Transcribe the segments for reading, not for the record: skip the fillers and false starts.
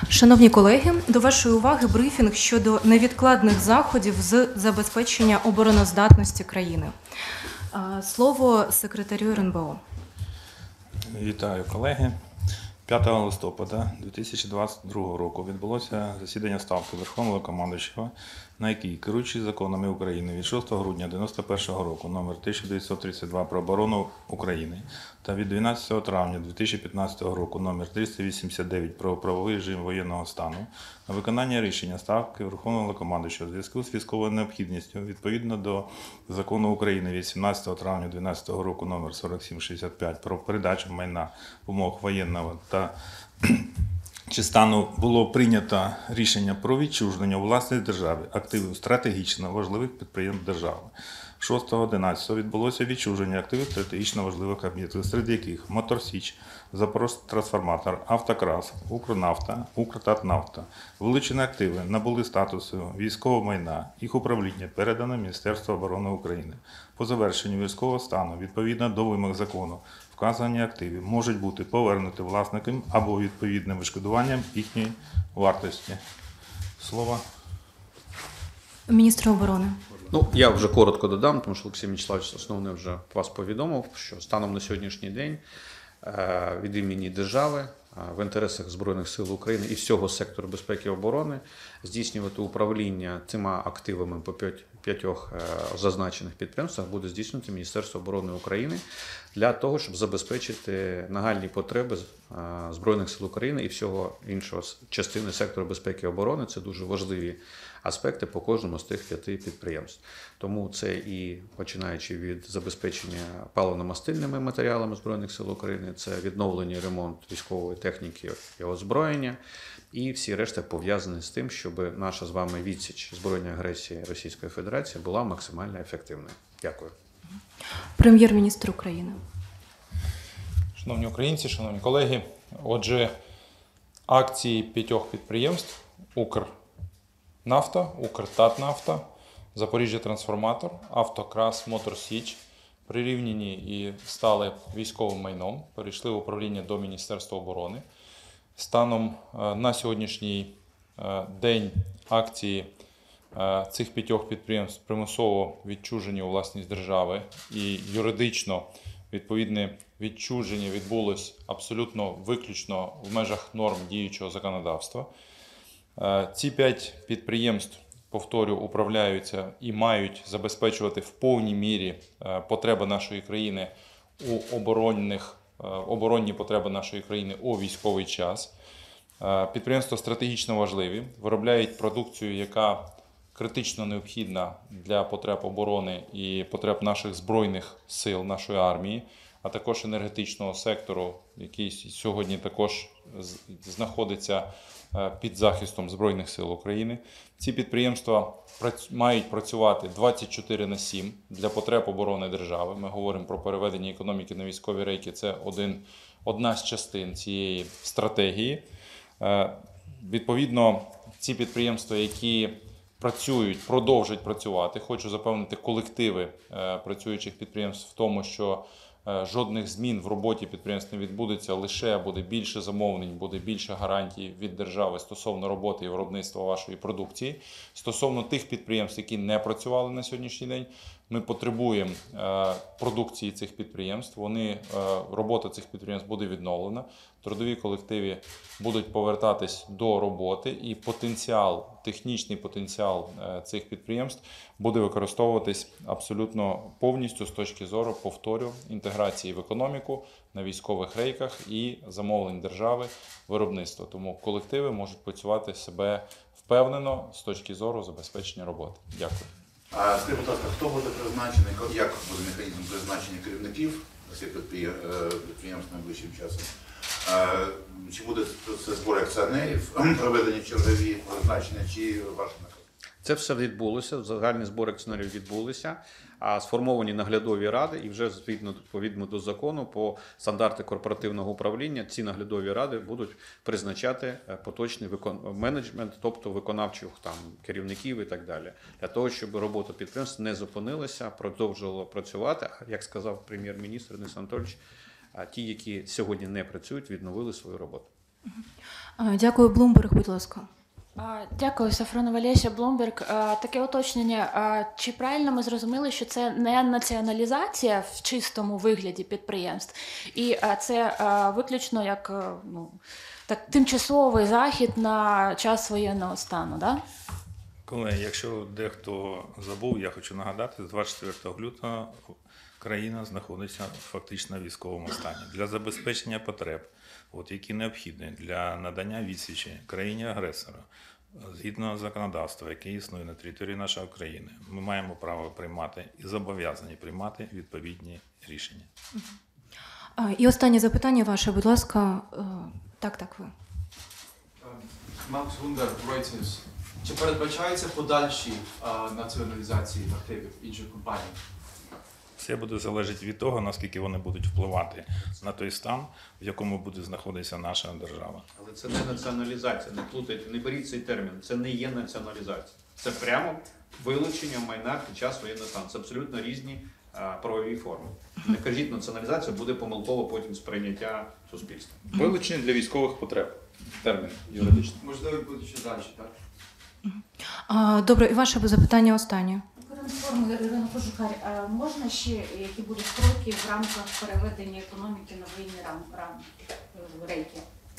Шановні колеги, до вашої уваги брифінг щодо невідкладних заходів з забезпечення обороноздатності країни. Слово секретарю РНБО. Вітаю, колеги. 5 листопада 2022 року відбулося засідання Ставки Верховного Командуючого, на якій, керуючись законами України від 6 грудня 1991 року номер 1932 про оборону України та від 12 травня 2015 року номер 389 про правовий режим воєнного стану, на виконання рішення Ставки Верховного Командуючого у зв'язку з військовою необхідністю відповідно до закону України від 17 травня 2012 року номер 4765 про передачу майна в умовах воєнного та чи стану було прийнято рішення про відчуження у власність держави активів стратегічно важливих підприємств держави. 6.11 відбулося відчуження активів стратегічно важливих об'єктів, серед яких Моторсіч, Запорожтрансформатор, Автокрас, Укрнафта, Укртатнафта. Вилучені активи набули статусу військового майна, їх управління передано Міністерству оборони України. По завершенню військового стану, відповідно до вимог закону, вказані активи можуть бути повернуті власникам або відповідним відшкодуванням їхньої вартості. Слово Міністру оборони. Я вже коротко додам, тому що Олексій Мячеславович основне вже вас повідомив, що станом на сьогоднішній день від імені держави в інтересах Збройних сил України і всього сектору безпеки і оборони здійснювати управління цими активами по п'ятьох зазначених підприємствах буде здійснювати Міністерство оборони України для того, щоб забезпечити нагальні потреби Збройних сил України і всього іншого частини сектору безпеки і оборони. Це дуже важливі аспекти по кожному з тих 5 підприємств. Тому це і починаючи від забезпечення паливно-мастильними матеріалами Збройних сил України, це відновлення і ремонт військової техніки і озброєння, і всі решта пов'язані з тим, щоб наша з вами відсіч збройної агресії Російської Федерації була максимально ефективною. Дякую. Прем'єр-міністр України. Шановні українці, шановні колеги, отже, акції 5 підприємств Укрнафта, Укртатнафта, Запоріжжя-Трансформатор, Автокрас, Моторсіч прирівняні і стали військовим майном, перейшли в управління до Міністерства оборони. Станом на сьогоднішній день акції цих 5 підприємств примусово відчужені у власність держави і юридично відповідне відчуження відбулось абсолютно виключно в межах норм діючого законодавства. Ці 5 підприємств, повторю, управляються і мають забезпечувати в повній мірі потреби нашої країни у оборонні потреби нашої країни у військовий час. Підприємства стратегічно важливі, виробляють продукцію, яка критично необхідна для потреб оборони і потреб наших збройних сил, нашої армії, а також енергетичного сектору, який сьогодні також знаходиться під захистом Збройних сил України. Ці підприємства мають працювати 24/7 для потреб оборони держави. Ми говоримо про переведення економіки на військові рейки. Це одна з частин цієї стратегії. Відповідно, ці підприємства, які працюють, продовжують працювати. Хочу запевнити колективи працюючих підприємств в тому, що жодних змін в роботі підприємств не відбудеться, лише буде більше замовлень, буде більше гарантій від держави стосовно роботи і виробництва вашої продукції. Стосовно тих підприємств, які не працювали на сьогоднішній день, ми потребуємо продукції цих підприємств. Робота цих підприємств буде відновлена, трудові колективи будуть повертатись до роботи і технічний потенціал цих підприємств буде використовуватись абсолютно повністю з точки зору, повторю, інтеграції в економіку на військових рейках і замовлень держави виробництва. Тому колективи можуть працювати себе впевнено з точки зору забезпечення роботи. Дякую. Скажіть, будь ласка, хто буде призначений, як буде механізм призначення керівників цих підприємств найближчим часом? Чи буде це збори акціонерів, проведені чергові призначення, чи ваше наказ? Це все відбулося, загальні збори акціонерів відбулися, сформовані наглядові ради і вже відповідно до закону по стандарти корпоративного управління ці наглядові ради будуть призначати поточний менеджмент, тобто виконавчих керівників і так далі, для того, щоб робота підприємств не зупинилася, продовжувала працювати, як сказав прем'єр-міністр Денис Анатолійович, ті, які сьогодні не працюють, відновили свою роботу. Дякую, Блумберг, будь ласка. Дякую, Сафронова Леся, Блумберг. Таке уточнення. Чи правильно ми зрозуміли, що це не націоналізація в чистому вигляді підприємств, і це виключно як тимчасовий захід на час воєнного стану, да? Колеги, якщо дехто забув, я хочу нагадати, з 24 лютого країна знаходиться фактично в військовому стані. Для забезпечення потреб, які необхідні для надання відсічі країні-агресора, згідно законодавства, яке існує на території нашої країни, ми маємо право приймати і зобов'язані приймати відповідні рішення. І останнє запитання ваше, будь ласка. Так, ви. Макс Гундер, Reuters. Чи передбачаються подальші націоналізації активів інших компаній? Все буде залежати від того, наскільки вони будуть впливати на той стан, в якому буде знаходитися наша держава. Але це не націоналізація, не плутайте, не беріть цей термін. Це не є націоналізація. Це прямо вилучення майна під час воєнного стану. Це абсолютно різні правові форми. Не кажіть націоналізація, буде помилково потім сприйняття суспільства. Вилучення для військових потреб. Термін юридичний. Можливо, буде ще далі, так? Добре, і ваше запитання останнє. Форму Ірина Кожухар, можна ще які будуть кроки в рамках переведення економіки на воєнні рейки?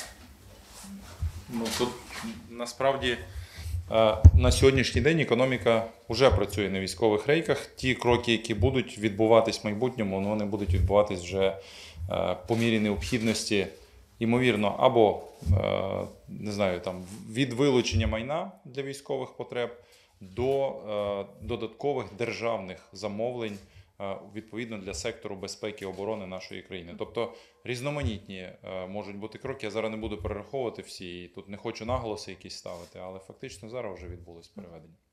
Ну, тут насправді на сьогоднішній день економіка вже працює на військових рейках. Ті кроки, які будуть відбуватись в майбутньому, вони будуть відбуватись вже по мірі необхідності, ймовірно, або не знаю, там, від вилучення майна для військових потреб до додаткових державних замовлень відповідно для сектору безпеки і оборони нашої країни. Тобто різноманітні можуть бути кроки. Я зараз не буду перераховувати всі, і тут не хочу наголоси якісь ставити, але фактично зараз вже відбулось переведення.